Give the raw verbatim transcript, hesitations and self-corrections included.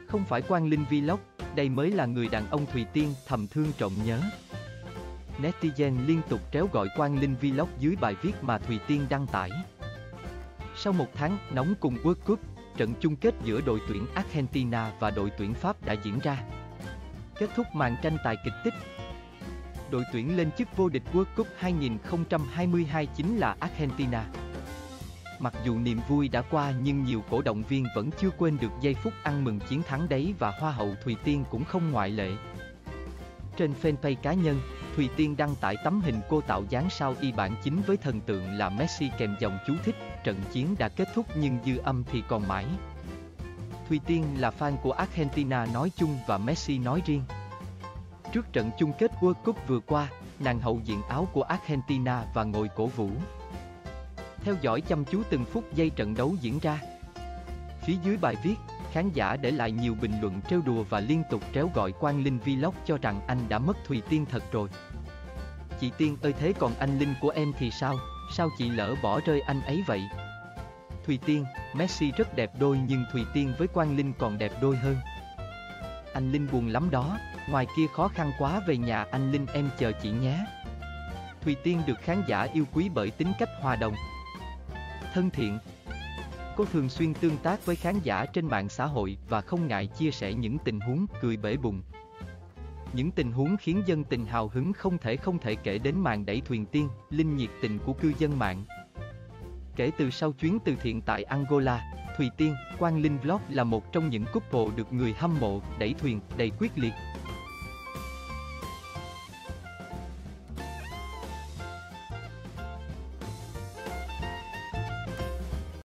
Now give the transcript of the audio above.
Không phải Quang Linh Vlog, đây mới là người đàn ông Thùy Tiên thầm thương trộm nhớ. Netizen liên tục tréo gọi Quang Linh Vlog dưới bài viết mà Thùy Tiên đăng tải. Sau một tháng nóng cùng World Cup, trận chung kết giữa đội tuyển Argentina và đội tuyển Pháp đã diễn ra. Kết thúc màn tranh tài kịch tích. Đội tuyển lên chức vô địch World Cup hai không hai hai chính là Argentina. Mặc dù niềm vui đã qua nhưng nhiều cổ động viên vẫn chưa quên được giây phút ăn mừng chiến thắng đấy và Hoa hậu Thùy Tiên cũng không ngoại lệ. Trên fanpage cá nhân, Thùy Tiên đăng tải tấm hình cô tạo dáng sao y bản chính với thần tượng là Messi kèm dòng chú thích, trận chiến đã kết thúc nhưng dư âm thì còn mãi. Thùy Tiên là fan của Argentina nói chung và Messi nói riêng. Trước trận chung kết World Cup vừa qua, nàng hậu diện áo của Argentina và ngồi cổ vũ. Theo dõi chăm chú từng phút giây trận đấu diễn ra. Phía dưới bài viết, khán giả để lại nhiều bình luận trêu đùa và liên tục tréo gọi Quang Linh Vlog cho rằng anh đã mất Thùy Tiên thật rồi. Chị Tiên ơi, thế còn anh Linh của em thì sao, sao chị lỡ bỏ rơi anh ấy vậy? Thùy Tiên, Messi rất đẹp đôi nhưng Thùy Tiên với Quang Linh còn đẹp đôi hơn. Anh Linh buồn lắm đó, ngoài kia khó khăn quá, về nhà anh Linh em chờ chị nhé. Thùy Tiên được khán giả yêu quý bởi tính cách hòa đồng, thân thiện. Cô thường xuyên tương tác với khán giả trên mạng xã hội và không ngại chia sẻ những tình huống cười bể bụng. Những tình huống khiến dân tình hào hứng không thể không thể kể đến màn đẩy Thùy Tiên, Linh nhiệt tình của cư dân mạng. Kể từ sau chuyến từ thiện tại Angola, Thùy Tiên, Quang Linh Vlog là một trong những couple được người hâm mộ đẩy thuyền đầy quyết liệt.